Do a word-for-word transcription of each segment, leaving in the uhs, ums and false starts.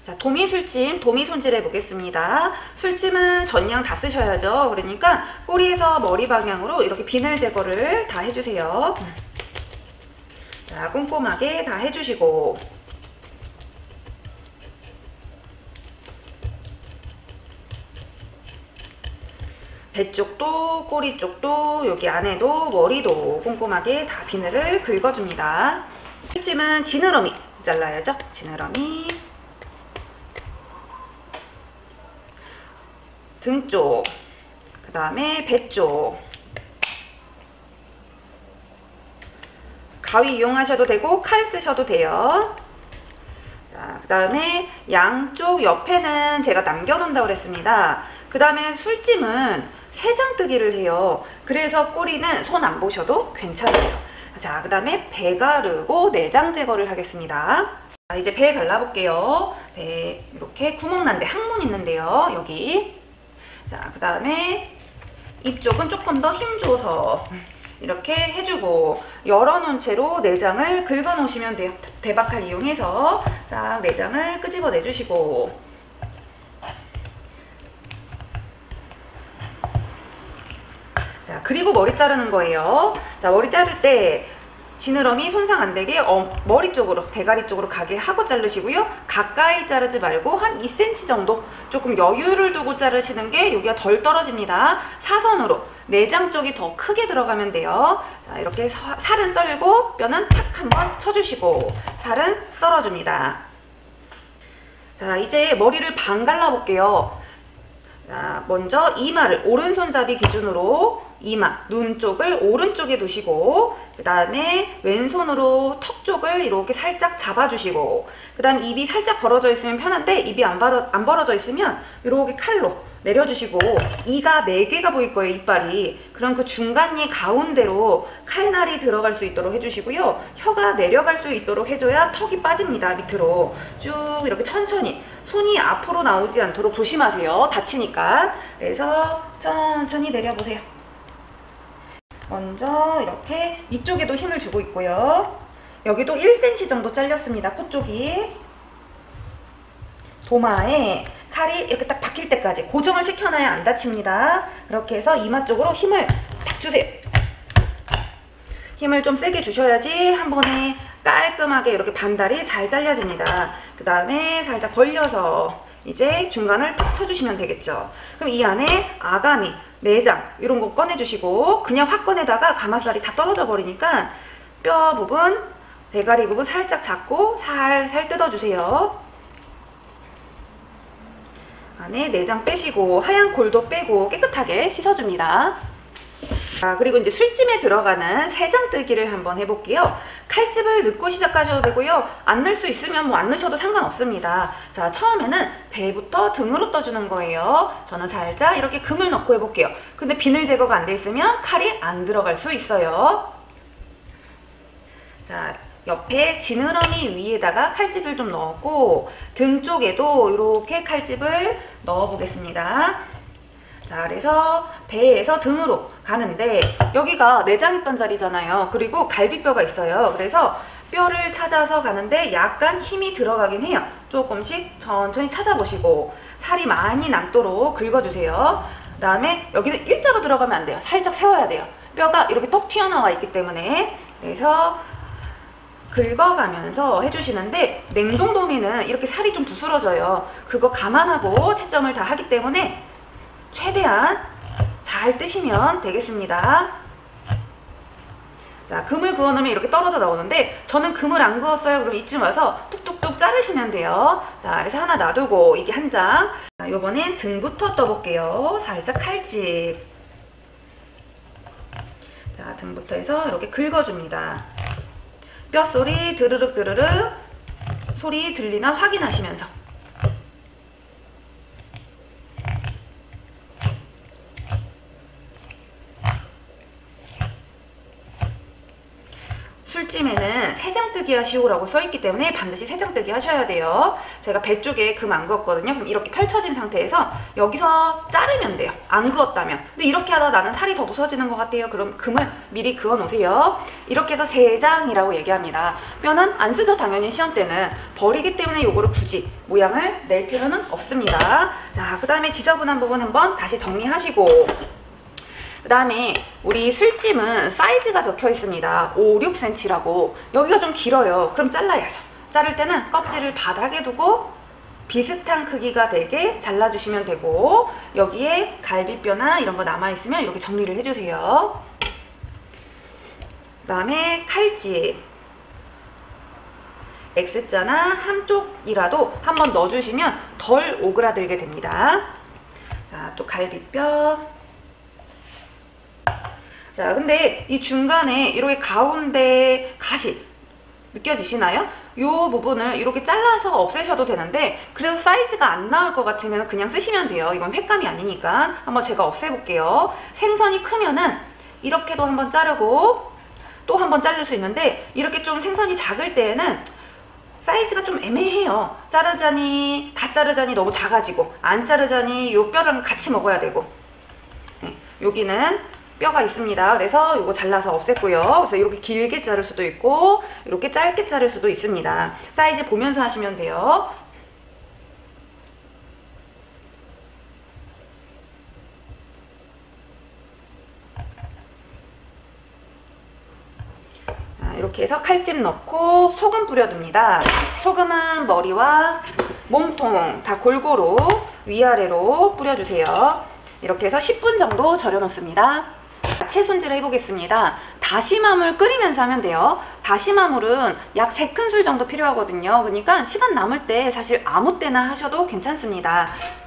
자, 도미 술찜, 도미 손질해 보겠습니다. 술찜은 전량 다 쓰셔야죠. 그러니까 꼬리에서 머리 방향으로 이렇게 비늘 제거를 다 해주세요. 자, 꼼꼼하게 다 해주시고, 배 쪽도 꼬리 쪽도 여기 안에도 머리도 꼼꼼하게 다 비늘을 긁어줍니다. 술찜은 지느러미 잘라야죠. 지느러미, 등 쪽, 그 다음에 배 쪽. 가위 이용하셔도 되고 칼 쓰셔도 돼요. 자, 그 다음에 양쪽 옆에는 제가 남겨놓는다고 그랬습니다. 그 다음에 술찜은 세장뜨기를 해요. 그래서 꼬리는 손 안 보셔도 괜찮아요. 자, 그 다음에 배 가르고 내장 제거를 하겠습니다. 자, 이제 배 갈라볼게요. 배 이렇게 구멍 난데 항문 있는데요. 여기. 자, 그 다음에 입쪽은 조금 더 힘줘서 이렇게 해주고, 열어놓은 채로 내장을 긁어 놓으시면 돼요. 대박칼 이용해서 딱 내장을 끄집어 내주시고, 자, 그리고 머리 자르는 거예요. 자, 머리 자를 때 지느러미 손상 안 되게 어, 머리 쪽으로, 대가리 쪽으로 가게 하고 자르시고요. 가까이 자르지 말고 한 이 센티미터 정도 조금 여유를 두고 자르시는 게 여기가 덜 떨어집니다. 사선으로 내장 쪽이 더 크게 들어가면 돼요. 자, 이렇게 서, 살은 썰고 뼈는 탁 한번 쳐주시고 살은 썰어줍니다. 자, 이제 머리를 반 갈라볼게요. 자, 먼저 이마를 오른손잡이 기준으로 이마, 눈 쪽을 오른쪽에 두시고, 그 다음에 왼손으로 턱 쪽을 이렇게 살짝 잡아주시고, 그 다음 입이 살짝 벌어져 있으면 편한데 입이 안, 벌어, 안 벌어져 있으면 이렇게 칼로 내려주시고, 이가 네 개가 보일 거예요, 이빨이. 그럼 그 중간 이 가운데로 칼날이 들어갈 수 있도록 해주시고요. 혀가 내려갈 수 있도록 해줘야 턱이 빠집니다, 밑으로. 쭉 이렇게 천천히. 손이 앞으로 나오지 않도록 조심하세요. 다치니까. 그래서 천천히 내려보세요. 먼저 이렇게 이쪽에도 힘을 주고 있고요. 여기도 일 센티미터 정도 잘렸습니다. 코 쪽이. 도마에 칼이 이렇게 딱 박힐 때까지 고정을 시켜놔야 안 다칩니다. 그렇게 해서 이마 쪽으로 힘을 딱 주세요. 힘을 좀 세게 주셔야지 한 번에 깔끔하게 이렇게 반달이 잘 잘려집니다. 그 다음에 살짝 벌려서 이제 중간을 탁 쳐주시면 되겠죠. 그럼 이 안에 아가미, 내장 이런 거 꺼내주시고, 그냥 확 꺼내다가 가마살이 다 떨어져 버리니까 뼈 부분, 대가리 부분 살짝 잡고 살살 뜯어주세요. 안에 내장 빼시고 하얀 골도 빼고 깨끗하게 씻어줍니다. 자, 그리고 이제 술찜에 들어가는 세장뜨기를 한번 해볼게요. 칼집을 넣고 시작하셔도 되고요. 안 넣을 수 있으면 뭐 안 넣으셔도 상관없습니다. 자, 처음에는 배부터 등으로 떠주는 거예요. 저는 살짝 이렇게 금을 넣고 해볼게요. 근데 비늘 제거가 안 돼 있으면 칼이 안 들어갈 수 있어요. 자, 옆에 지느러미 위에다가 칼집을 좀 넣었고, 등 쪽에도 이렇게 칼집을 넣어 보겠습니다. 자, 그래서 배에서 등으로 가는데 여기가 내장 있던 자리잖아요. 그리고 갈비뼈가 있어요. 그래서 뼈를 찾아서 가는데 약간 힘이 들어가긴 해요. 조금씩 천천히 찾아보시고 살이 많이 남도록 긁어주세요. 그 다음에 여기는 일자로 들어가면 안 돼요. 살짝 세워야 돼요. 뼈가 이렇게 떡 튀어나와 있기 때문에. 그래서 긁어가면서 해주시는데, 냉동도미는 이렇게 살이 좀 부스러져요. 그거 감안하고 채점을 다 하기 때문에 최대한 잘 뜨시면 되겠습니다. 자, 금을 그어 놓으면 이렇게 떨어져 나오는데 저는 금을 안 그었어요. 그럼 이쯤 와서 뚝뚝뚝 자르시면 돼요. 자, 그래서 하나 놔두고 이게 한 장. 자, 요번엔 등부터 떠볼게요. 살짝 칼집. 자, 등부터 해서 이렇게 긁어줍니다. 뼈소리 드르륵 드르륵 소리 들리나 확인하시면서. 술찜에는 세장 세장뜨기 하시오라고 써있기 때문에 반드시 세장뜨기 하셔야 돼요. 제가 배 쪽에 금 안 그었거든요. 그럼 이렇게 펼쳐진 상태에서 여기서 자르면 돼요. 안 그었다면. 근데 이렇게 하다 나는 살이 더 부서지는 것 같아요. 그럼 금을 미리 그어 놓으세요. 이렇게 해서 세장이라고 얘기합니다. 뼈는 안 쓰죠. 당연히 시험 때는. 버리기 때문에 요거를 굳이 모양을 낼 필요는 없습니다. 자, 그 다음에 지저분한 부분 한번 다시 정리하시고, 그 다음에 우리 술찜은 사이즈가 적혀 있습니다. 오, 육 센티미터라고. 여기가 좀 길어요. 그럼 잘라야죠. 자를 때는 껍질을 바닥에 두고 비슷한 크기가 되게 잘라주시면 되고, 여기에 갈비뼈나 이런 거 남아있으면 이렇게 정리를 해주세요. 그 다음에 칼집. X자나 한쪽이라도 한번 넣어주시면 덜 오그라들게 됩니다. 자, 또 갈비뼈. 자, 근데 이 중간에 이렇게 가운데 가시 느껴지시나요? 이 부분을 이렇게 잘라서 없애셔도 되는데, 그래서 사이즈가 안 나올 것 같으면 그냥 쓰시면 돼요. 이건 횟감이 아니니까. 한번 제가 없애볼게요. 생선이 크면은 이렇게도 한번 자르고 또 한번 자를 수 있는데, 이렇게 좀 생선이 작을 때에는 사이즈가 좀 애매해요. 자르자니 다 자르자니 너무 작아지고, 안 자르자니 요 뼈랑 같이 먹어야 되고. 네, 여기는 뼈가 있습니다. 그래서 이거 잘라서 없앴고요. 그래서 이렇게 길게 자를 수도 있고 이렇게 짧게 자를 수도 있습니다. 사이즈 보면서 하시면 돼요. 자, 이렇게 해서 칼집 넣고 소금 뿌려둡니다. 소금은 머리와 몸통 다 골고루 위아래로 뿌려주세요. 이렇게 해서 십 분 정도 절여 놓습니다. 야채 손질을 해보겠습니다. 다시마물 끓이면서 하면 돼요. 다시마물은 약 세 큰술 정도 필요하거든요. 그러니까 시간 남을 때 사실 아무 때나 하셔도 괜찮습니다.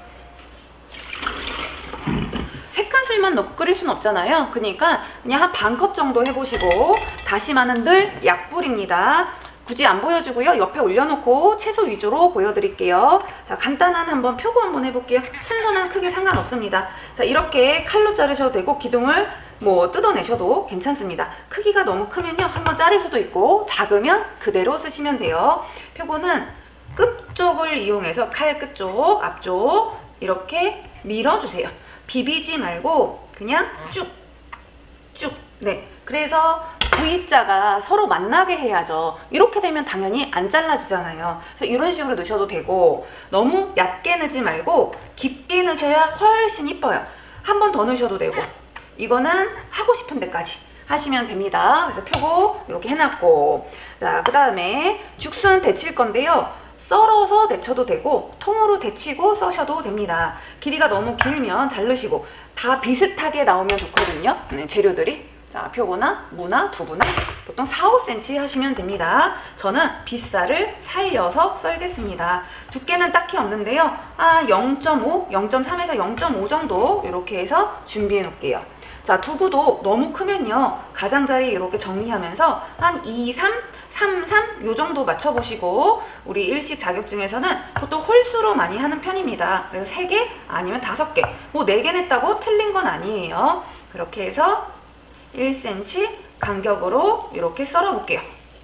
세 큰술만 넣고 끓일 순 없잖아요. 그러니까 그냥 한 반 컵 정도 해보시고, 다시마는 늘 약불입니다. 굳이 안 보여주고요. 옆에 올려놓고 채소 위주로 보여드릴게요. 자, 간단한 한번 표고 한번 해볼게요. 순서는 크게 상관없습니다. 자, 이렇게 칼로 자르셔도 되고 기둥을 뭐 뜯어내셔도 괜찮습니다. 크기가 너무 크면요 한번 자를 수도 있고, 작으면 그대로 쓰시면 돼요. 표고는 끝쪽을 이용해서 칼 끝쪽, 앞쪽 이렇게 밀어주세요. 비비지 말고 그냥 쭉 쭉. 네, 그래서 V자가 서로 만나게 해야죠. 이렇게 되면 당연히 안 잘라지잖아요. 그래서 이런 식으로 넣으셔도 되고, 너무 얕게 넣지 말고 깊게 넣으셔야 훨씬 이뻐요. 한 번 더 넣으셔도 되고, 이거는 하고 싶은 데까지 하시면 됩니다. 그래서 표고 이렇게 해놨고, 자, 그 다음에 죽순 데칠 건데요. 썰어서 데쳐도 되고 통으로 데치고 써셔도 됩니다. 길이가 너무 길면 자르시고, 다 비슷하게 나오면 좋거든요. 네, 재료들이. 자, 표고나 무나 두부나 보통 사, 오 센티미터 하시면 됩니다. 저는 빗살을 살려서 썰겠습니다. 두께는 딱히 없는데요. 아, 영 점 오, 영 점 삼에서 영 점 오 정도 이렇게 해서 준비해 놓을게요. 자, 두부도 너무 크면요 가장자리 이렇게 정리하면서 한 이, 삼, 삼, 삼 요 정도 맞춰보시고, 우리 일식 자격증에서는 보통 홀수로 많이 하는 편입니다. 그래서 세 개 아니면 다섯 개, 뭐 네 개 냈다고 틀린 건 아니에요. 그렇게 해서 일 센티미터 간격으로 이렇게 썰어 볼게요.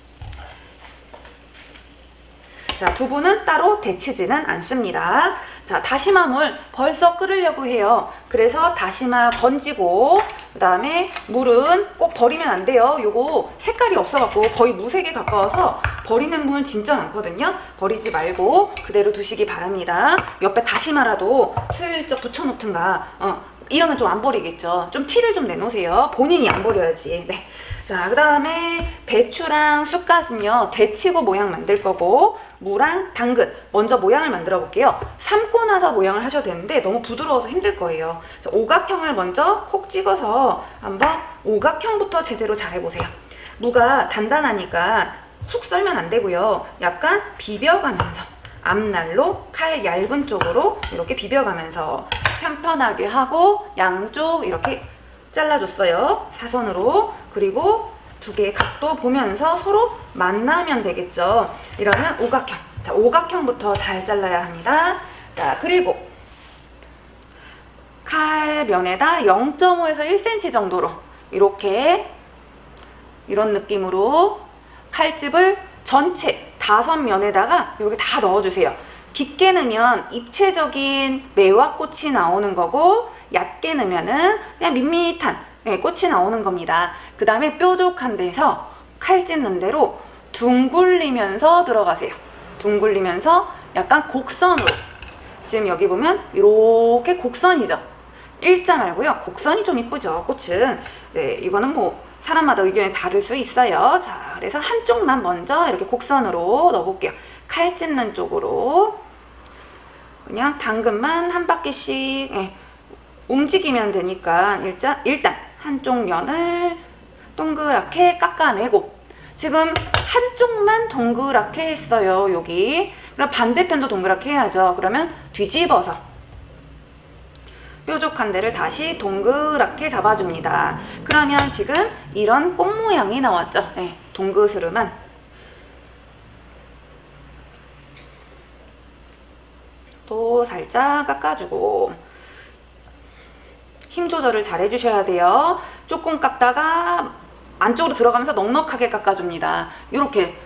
자, 두부는 따로 데치지는 않습니다. 자, 다시마물 벌써 끓으려고 해요. 그래서 다시마 건지고, 그 다음에 물은 꼭 버리면 안 돼요. 요거 색깔이 없어갖고 거의 무색에 가까워서 버리는 물 진짜 많거든요. 버리지 말고 그대로 두시기 바랍니다. 옆에 다시마라도 슬쩍 붙여놓든가, 어, 이러면 좀 안 버리겠죠. 좀 티를 좀 내놓으세요. 본인이 안 버려야지. 네. 자, 그 다음에 배추랑 쑥갓은요 데치고 모양 만들 거고, 무랑 당근 먼저 모양을 만들어 볼게요. 삶고 나서 모양을 하셔도 되는데 너무 부드러워서 힘들 거예요. 자, 오각형을 먼저 콕 찍어서 한번 오각형부터 제대로 잘 해보세요. 무가 단단하니까 훅 썰면 안 되고요. 약간 비벼가면서 앞날로 칼 얇은 쪽으로 이렇게 비벼가면서 편편하게 하고, 양쪽 이렇게 잘라줬어요. 사선으로. 그리고 두 개의 각도 보면서 서로 만나면 되겠죠. 이러면 오각형. 자, 오각형부터 잘 잘라야 합니다. 자, 그리고 칼면에다 영 점 오에서 일 센티미터 정도로 이렇게 이런 느낌으로 칼집을 전체 다섯 면에다가 이렇게 다 넣어주세요. 깊게 넣으면 입체적인 매화꽃이 나오는 거고, 얕게 넣으면은 그냥 밋밋한 꽃이 나오는 겁니다. 그 다음에 뾰족한 데서 칼 찝는 대로 둥글리면서 들어가세요. 둥글리면서 약간 곡선으로. 지금 여기 보면 이렇게 곡선이죠. 일자 말고요. 곡선이 좀 이쁘죠, 꽃은. 네, 이거는 뭐 사람마다 의견이 다를 수 있어요. 자, 그래서 한쪽만 먼저 이렇게 곡선으로 넣어볼게요. 칼 찝는 쪽으로. 그냥 당근만 한 바퀴씩 예, 움직이면 되니까 일단, 일단 한쪽 면을 동그랗게 깎아내고, 지금 한쪽만 동그랗게 했어요, 여기. 그럼 반대편도 동그랗게 해야죠. 그러면 뒤집어서 뾰족한 데를 다시 동그랗게 잡아줍니다. 그러면 지금 이런 꽃 모양이 나왔죠. 네, 동그스름한. 또 살짝 깎아주고, 힘 조절을 잘 해주셔야 돼요. 조금 깎다가 안쪽으로 들어가면서 넉넉하게 깎아줍니다. 이렇게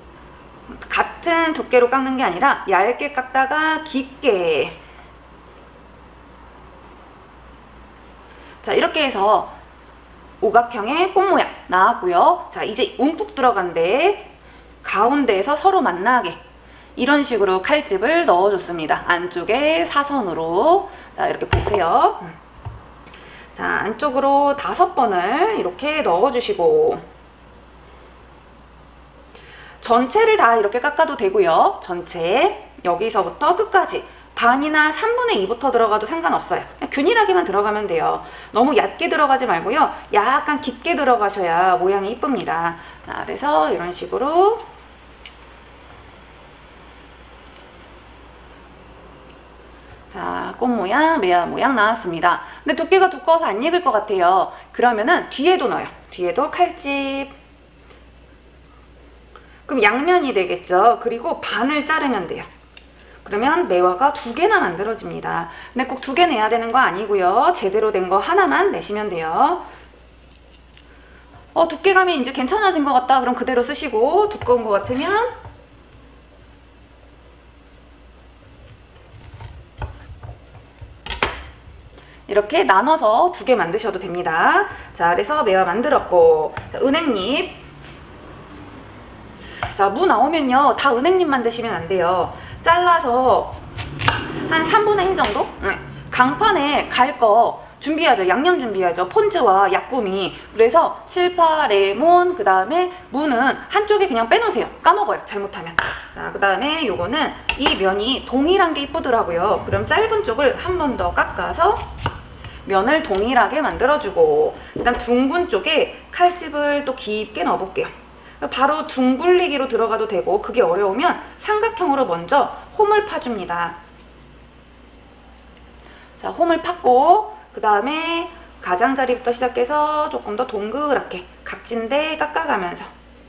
같은 두께로 깎는 게 아니라 얇게 깎다가 깊게. 자, 이렇게 해서 오각형의 꽃 모양 나왔고요. 자, 이제 움푹 들어간데 가운데에서 서로 만나게 이런 식으로 칼집을 넣어줬습니다. 안쪽에 사선으로. 자, 이렇게 보세요. 자, 안쪽으로 다섯 번을 이렇게 넣어주시고, 전체를 다 이렇게 깎아도 되고요. 전체 여기서부터 끝까지 반이나 삼분의 이부터 들어가도 상관없어요. 그냥 균일하게만 들어가면 돼요. 너무 얕게 들어가지 말고요. 약간 깊게 들어가셔야 모양이 이쁩니다. 자, 그래서 이런 식으로 자, 꽃 모양, 매화 모양 나왔습니다. 근데 두께가 두꺼워서 안 익을 것 같아요. 그러면은 뒤에도 넣어요. 뒤에도 칼집. 그럼 양면이 되겠죠. 그리고 반을 자르면 돼요. 그러면 매화가 두 개나 만들어집니다. 근데 꼭 두 개 내야 되는 거 아니고요. 제대로 된 거 하나만 내시면 돼요. 어, 두께감이 이제 괜찮아진 것 같다. 그럼 그대로 쓰시고, 두꺼운 것 같으면 이렇게 나눠서 두 개 만드셔도 됩니다. 자, 그래서 매화 만들었고, 자, 은행잎. 자, 무 나오면요, 다 은행잎 만드시면 안 돼요. 잘라서 한 삼분의 일 정도? 네. 강판에 갈 거 준비하죠. 양념 준비하죠. 폰즈와 약구미. 그래서 실파, 레몬, 그 다음에 무는 한쪽에 그냥 빼놓으세요. 까먹어요, 잘못하면. 자, 그 다음에 요거는 이 면이 동일한 게 이쁘더라고요. 그럼 짧은 쪽을 한 번 더 깎아서 면을 동일하게 만들어주고, 그 다음 둥근 쪽에 칼집을 또 깊게 넣어볼게요. 바로 둥글리기로 들어가도 되고, 그게 어려우면 삼각형으로 먼저 홈을 파줍니다. 자, 홈을 팠고, 그 다음에 가장자리부터 시작해서 조금 더 동그랗게 각진데 깎아가면서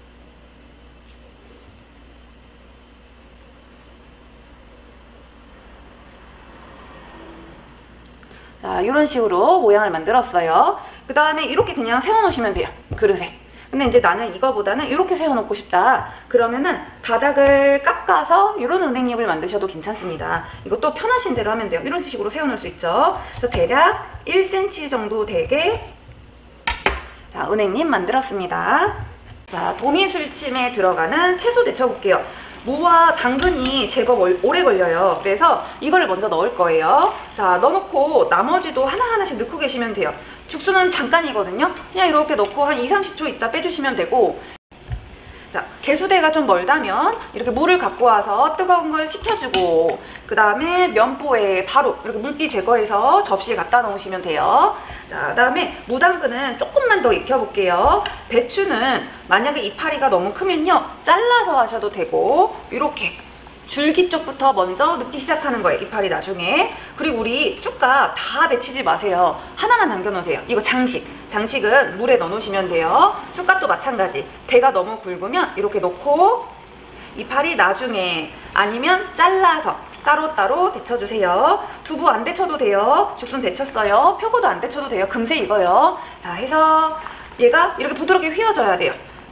자, 이런 식으로 모양을 만들었어요. 그 다음에 이렇게 그냥 세워놓으시면 돼요, 그릇에. 근데 이제 나는 이거보다는 이렇게 세워놓고 싶다. 그러면은 바닥을 깎아서 이런 은행잎을 만드셔도 괜찮습니다. 이것도 편하신 대로 하면 돼요. 이런 식으로 세워놓을 수 있죠. 그래서 대략 일 센티미터 정도 되게 자, 은행잎 만들었습니다. 자, 도미술침에 들어가는 채소 데쳐볼게요. 무와 당근이 제법 오래 걸려요. 그래서 이걸 먼저 넣을 거예요. 자, 넣어놓고 나머지도 하나하나씩 넣고 계시면 돼요. 죽수는 잠깐이거든요. 그냥 이렇게 넣고 한 이, 삼십 초 있다 빼주시면 되고, 자, 개수대가 좀 멀다면 이렇게 물을 갖고 와서 뜨거운 걸 식혀주고, 그 다음에 면보에 바로 이렇게 물기 제거해서 접시에 갖다 놓으시면 돼요. 자, 그 다음에 무당근은 조금만 더 익혀볼게요. 배추는 만약에 이파리가 너무 크면요, 잘라서 하셔도 되고, 이렇게 줄기 쪽부터 먼저 넣기 시작하는 거예요, 이파리 나중에. 그리고 우리 쑥갓 다 데치지 마세요. 하나만 남겨놓으세요. 이거 장식. 장식은 물에 넣어놓으시면 돼요. 쑥갓도 마찬가지. 대가 너무 굵으면 이렇게 넣고, 이파리 나중에, 아니면 잘라서 따로따로 데쳐주세요. 두부 안 데쳐도 돼요. 죽순 데쳤어요. 표고도 안 데쳐도 돼요. 금세 익어요. 자, 해서 얘가 이렇게 부드럽게 휘어져야 돼요.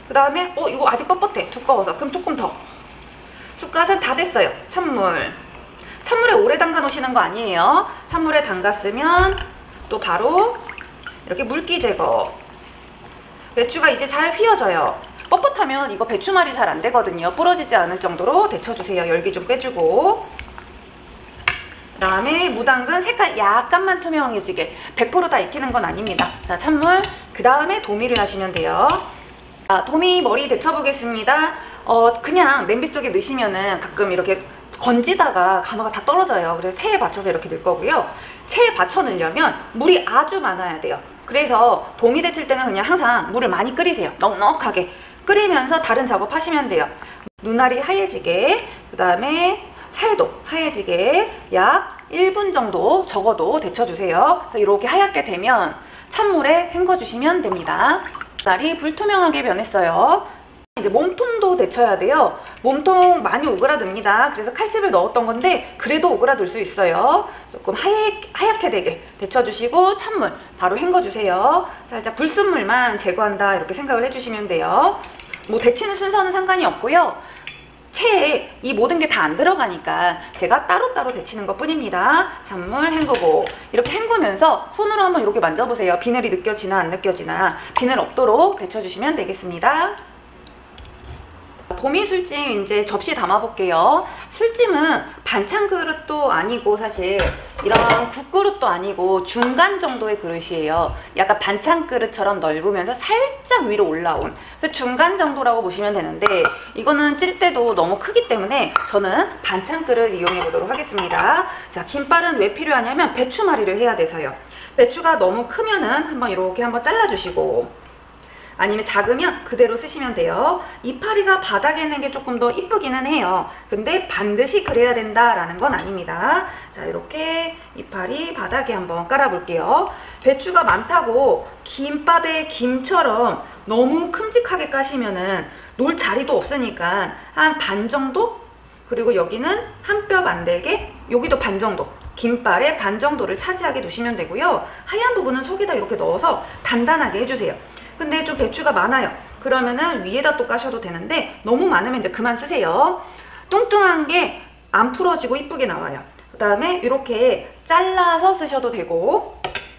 그 다음에 어 이거 아직 뻣뻣해, 두꺼워서. 그럼 조금 더. 쑥갓은 다 됐어요. 찬물. 찬물에 오래 담가 놓으시는 거 아니에요. 찬물에 담갔으면 또 바로 이렇게 물기 제거. 배추가 이제 잘 휘어져요. 뻣뻣하면 이거 배추말이 잘 안 되거든요. 부러지지 않을 정도로 데쳐주세요. 열기 좀 빼주고. 그 다음에 무당근 색깔 약간만 투명해지게, 백 퍼센트 다 익히는 건 아닙니다. 자, 찬물. 그 다음에 도미를 하시면 돼요. 자, 도미 머리 데쳐보겠습니다. 어, 그냥 냄비 속에 넣으시면은 가끔 이렇게 건지다가 가마가 다 떨어져요. 그래서 체에 받쳐서 이렇게 넣을 거고요. 체에 받쳐 넣으려면 물이 아주 많아야 돼요. 그래서 도미 데칠 때는 그냥 항상 물을 많이 끓이세요. 넉넉하게 끓이면서 다른 작업 하시면 돼요. 눈알이 하얘지게, 그 다음에 살도 하얘지게 약 일 분 정도 적어도 데쳐주세요. 그래서 이렇게 하얗게 되면 찬물에 헹궈주시면 됩니다. 눈알이 불투명하게 변했어요. 이제 몸통도 데쳐야 돼요. 몸통 많이 오그라듭니다. 그래서 칼집을 넣었던 건데 그래도 오그라들 수 있어요. 조금 하얗, 하얗게 되게 데쳐주시고 찬물 바로 헹궈주세요. 살짝 불순물만 제거한다 이렇게 생각을 해주시면 돼요. 뭐 데치는 순서는 상관이 없고요. 체에 이 모든 게 다 안 들어가니까 제가 따로따로 데치는 것 뿐입니다. 찬물 헹구고 이렇게 헹구면서 손으로 한번 이렇게 만져보세요. 비늘이 느껴지나 안 느껴지나. 비늘 없도록 데쳐주시면 되겠습니다. 도미 술찜 이제 접시 담아볼게요. 술찜은 반찬 그릇도 아니고 사실 이런 국그릇도 아니고 중간 정도의 그릇이에요. 약간 반찬 그릇처럼 넓으면서 살짝 위로 올라온, 그래서 중간 정도라고 보시면 되는데 이거는 찔 때도 너무 크기 때문에 저는 반찬 그릇 이용해 보도록 하겠습니다. 자, 김발은 왜 필요하냐면 배추말이를 해야 돼서요. 배추가 너무 크면은 한번 이렇게 한번 잘라주시고, 아니면 작으면 그대로 쓰시면 돼요. 이파리가 바닥에 있는 게 조금 더 이쁘기는 해요. 근데 반드시 그래야 된다라는 건 아닙니다. 자, 이렇게 이파리 바닥에 한번 깔아볼게요. 배추가 많다고 김밥에 김처럼 너무 큼직하게 까시면은 놓을 자리도 없으니까 한 반 정도? 그리고 여기는 한 뼘 안 되게 여기도 반 정도. 김발의 반 정도를 차지하게 두시면 되고요. 하얀 부분은 속에다 이렇게 넣어서 단단하게 해주세요. 근데 좀 배추가 많아요. 그러면은 위에다 또 까셔도 되는데 너무 많으면 이제 그만 쓰세요. 뚱뚱한 게 안 풀어지고 이쁘게 나와요. 그 다음에 이렇게 잘라서 쓰셔도 되고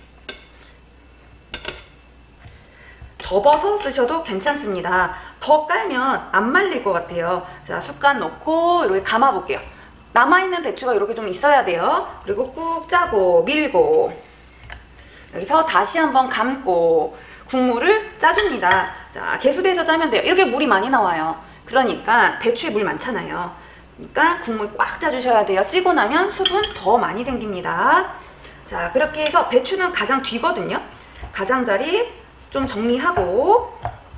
접어서 쓰셔도 괜찮습니다. 더 깔면 안 말릴 것 같아요. 자, 숟갈 넣고 이렇게 감아 볼게요. 남아있는 배추가 이렇게 좀 있어야 돼요. 그리고 꾹 짜고 밀고 여기서 다시 한번 감고 국물을 짜줍니다. 자, 개수대에서 짜면 돼요. 이렇게 물이 많이 나와요. 그러니까 배추에 물 많잖아요. 그러니까 국물 꽉 짜주셔야 돼요. 찌고 나면 수분 더 많이 생깁니다. 자, 그렇게 해서 배추는 가장 뒤거든요. 가장자리 좀 정리하고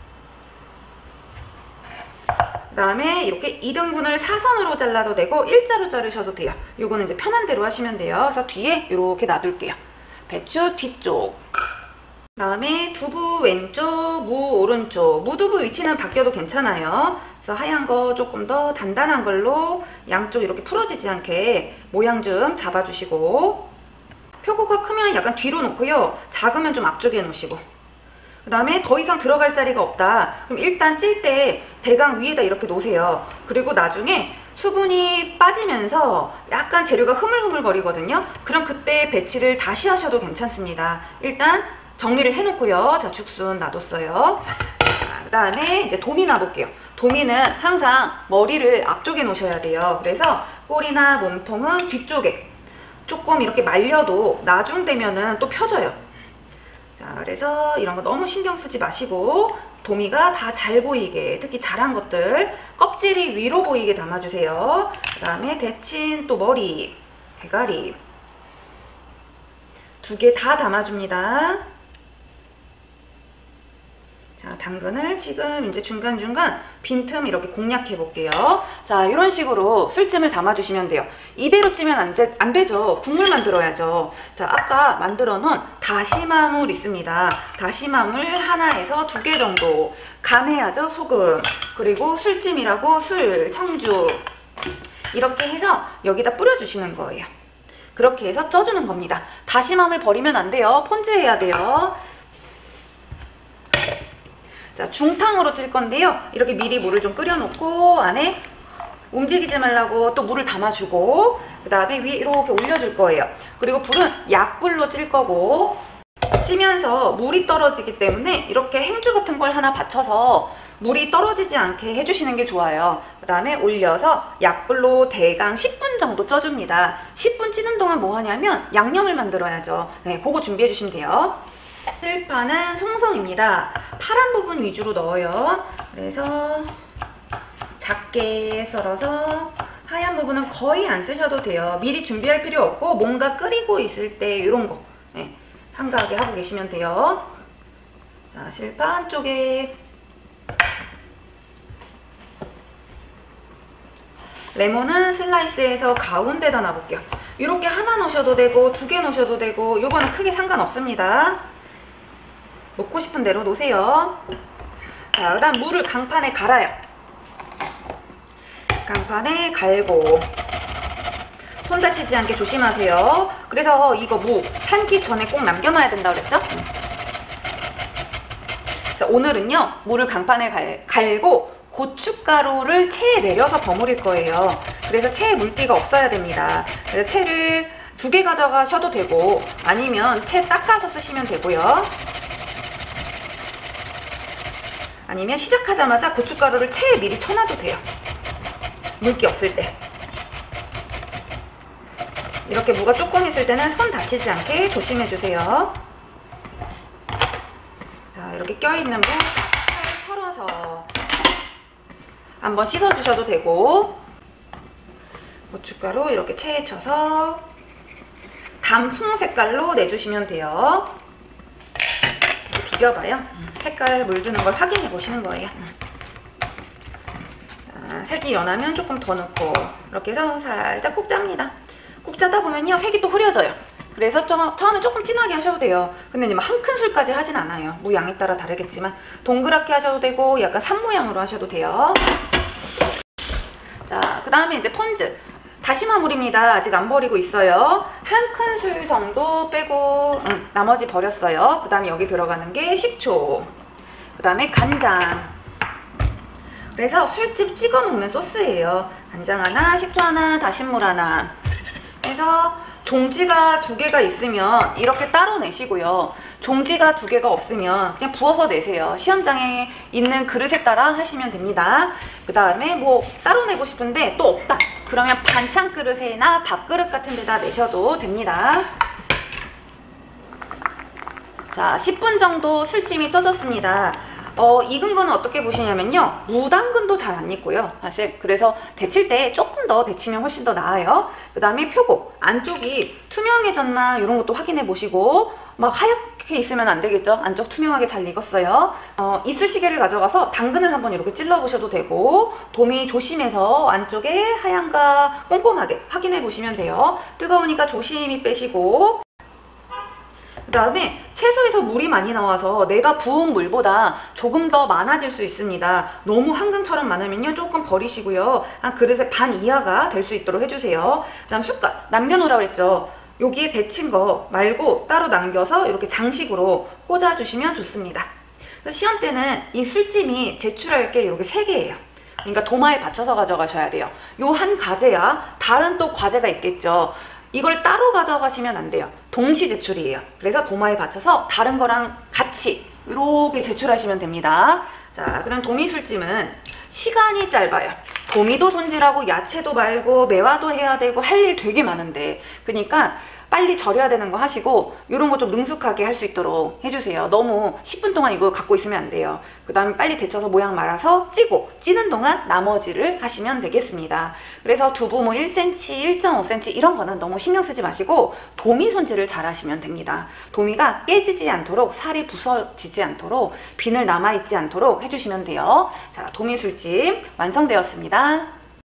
그 다음에 이렇게 이 등분을 사선으로 잘라도 되고 일자로 자르셔도 돼요. 요거는 이제 편한 대로 하시면 돼요. 그래서 뒤에 이렇게 놔둘게요. 배추 뒤쪽, 그 다음에 두부 왼쪽, 무 오른쪽. 무두부 위치는 바뀌어도 괜찮아요. 그래서 하얀 거 조금 더 단단한 걸로 양쪽 이렇게 풀어지지 않게 모양 좀 잡아주시고, 표고가 크면 약간 뒤로 놓고요. 작으면 좀 앞쪽에 놓으시고, 그 다음에 더 이상 들어갈 자리가 없다. 그럼 일단 찔 때 대강 위에다 이렇게 놓으세요. 그리고 나중에 수분이 빠지면서 약간 재료가 흐물흐물 거리거든요. 그럼 그때 배치를 다시 하셔도 괜찮습니다. 일단 정리를 해놓고요. 자, 죽순 놔뒀어요. 그 다음에 이제 도미 놔볼게요. 도미는 항상 머리를 앞쪽에 놓으셔야 돼요. 그래서 꼬리나 몸통은 뒤쪽에. 조금 이렇게 말려도 나중 되면은 또 펴져요. 자, 그래서 이런 거 너무 신경 쓰지 마시고 도미가 다 잘 보이게, 특히 자란 것들 껍질이 위로 보이게 담아주세요. 그 다음에 데친 또 머리, 대가리 두 개 다 담아줍니다. 자, 당근을 지금 이제 중간중간 빈틈 이렇게 공략해 볼게요. 자, 이런 식으로 술찜을 담아주시면 돼요. 이대로 찌면 안, 되, 안 되죠. 국물만 들어야죠. 자, 아까 만들어 놓은 다시마물 있습니다. 다시마물 하나에서 두 개 정도. 간해야죠, 소금. 그리고 술찜이라고 술, 청주. 이렇게 해서 여기다 뿌려주시는 거예요. 그렇게 해서 쪄주는 겁니다. 다시마물 버리면 안 돼요. 폰즈해야 돼요. 자, 중탕으로 찔 건데요. 이렇게 미리 물을 좀 끓여놓고 안에 움직이지 말라고 또 물을 담아주고 그 다음에 위에 이렇게 올려줄 거예요. 그리고 불은 약불로 찔 거고 찌면서 물이 떨어지기 때문에 이렇게 행주 같은 걸 하나 받쳐서 물이 떨어지지 않게 해주시는 게 좋아요. 그 다음에 올려서 약불로 대강 십 분 정도 쪄줍니다. 십 분 찌는 동안 뭐 하냐면 양념을 만들어야죠. 네, 그거 준비해 주시면 돼요. 찔파는 송송입니다. 파란 부분 위주로 넣어요. 그래서 작게 썰어서 하얀 부분은 거의 안 쓰셔도 돼요. 미리 준비할 필요 없고 뭔가 끓이고 있을 때 이런 거 네, 한가하게 하고 계시면 돼요. 자, 실파 한쪽에 레몬은 슬라이스해서 가운데다 놔볼게요. 이렇게 하나 넣으셔도 되고 두 개 넣으셔도 되고 요거는 크게 상관없습니다. 놓고 싶은 대로 놓으세요. 자, 그 다음 물을 강판에 갈아요. 강판에 갈고 손 다치지 않게 조심하세요. 그래서 이거 무 삶기 전에 꼭 남겨놔야 된다고 그랬죠? 자, 오늘은요 물을 강판에 갈, 갈고 고춧가루를 체에 내려서 버무릴 거예요. 그래서 체에 물기가 없어야 됩니다. 그래서 체를 두 개 가져가셔도 되고 아니면 채 닦아서 쓰시면 되고요. 아니면 시작하자마자 고춧가루를 체에 미리 쳐놔도 돼요. 물기 없을 때. 이렇게 무가 조금 있을 때는 손 다치지 않게 조심해주세요. 자, 이렇게 껴있는 무 잘 털어서 한번 씻어주셔도 되고 고춧가루 이렇게 체에 쳐서 단풍 색깔로 내주시면 돼요. 비벼봐요. 색깔 물드는 걸 확인해 보시는 거예요. 자, 색이 연하면 조금 더 넣고 이렇게 해서 살짝 꾹 짭니다. 꾹 짜다 보면요 색이 또 흐려져요. 그래서 좀, 처음에 조금 진하게 하셔도 돼요. 근데 이제 한 큰술까지 하진 않아요. 무 양에 따라 다르겠지만 동그랗게 하셔도 되고 약간 산 모양으로 하셔도 돼요. 자, 그 다음에 이제 폰즈 다시마 물입니다. 아직 안 버리고 있어요. 한 큰술 정도 빼고 음, 나머지 버렸어요. 그 다음에 여기 들어가는 게 식초, 그 다음에 간장. 그래서 술집 찍어 먹는 소스예요. 간장 하나, 식초 하나, 다신물 하나. 그래서 종지가 두 개가 있으면 이렇게 따로 내시고요. 종지가 두 개가 없으면 그냥 부어서 내세요. 시험장에 있는 그릇에 따라 하시면 됩니다. 그 다음에 뭐 따로 내고 싶은데 또 없다. 그러면 반찬 그릇이나 밥그릇 같은 데다 내셔도 됩니다. 자, 십 분 정도 술찜이 쪄졌습니다. 어, 익은 거는 어떻게 보시냐면요. 무당근도 잘 안 익고요. 사실 그래서 데칠 때 조금 더 데치면 훨씬 더 나아요. 그 다음에 표고 안쪽이 투명해졌나 이런 것도 확인해 보시고 막 하얗게 있으면 안 되겠죠. 안쪽 투명하게 잘 익었어요. 어, 이쑤시개를 가져가서 당근을 한번 이렇게 찔러 보셔도 되고 도미 조심해서 안쪽에 하얀가 꼼꼼하게 확인해 보시면 돼요. 뜨거우니까 조심히 빼시고 그 다음에 채소에서 물이 많이 나와서 내가 부은 물보다 조금 더 많아질 수 있습니다. 너무 한강처럼 많으면요 조금 버리시고요. 한 그릇에 반 이하가 될 수 있도록 해주세요. 그 다음 숟갈 남겨놓으라고 했죠. 여기에 데친 거 말고 따로 남겨서 이렇게 장식으로 꽂아주시면 좋습니다. 그래서 시험 때는 이 술찜이 제출할 게 이렇게 세 개예요. 그러니까 도마에 받쳐서 가져가셔야 돼요. 요 한 과제야 다른 또 과제가 있겠죠. 이걸 따로 가져가시면 안 돼요. 동시 제출이에요. 그래서 도마에 받쳐서 다른 거랑 같이 이렇게 제출하시면 됩니다. 자, 그럼 도미술찜은 시간이 짧아요. 도미도 손질하고 야채도 말고 매화도 해야 되고 할 일 되게 많은데 그러니까 빨리 절여야 되는 거 하시고 이런 거 좀 능숙하게 할 수 있도록 해주세요. 너무 십 분 동안 이거 갖고 있으면 안 돼요. 그 다음에 빨리 데쳐서 모양 말아서 찌고 찌는 동안 나머지를 하시면 되겠습니다. 그래서 두부 뭐 일 센티미터, 일 점 오 센티미터 이런 거는 너무 신경 쓰지 마시고 도미 손질을 잘 하시면 됩니다. 도미가 깨지지 않도록 살이 부서지지 않도록 비늘 남아있지 않도록 해주시면 돼요. 자, 도미 술찜 완성되었습니다.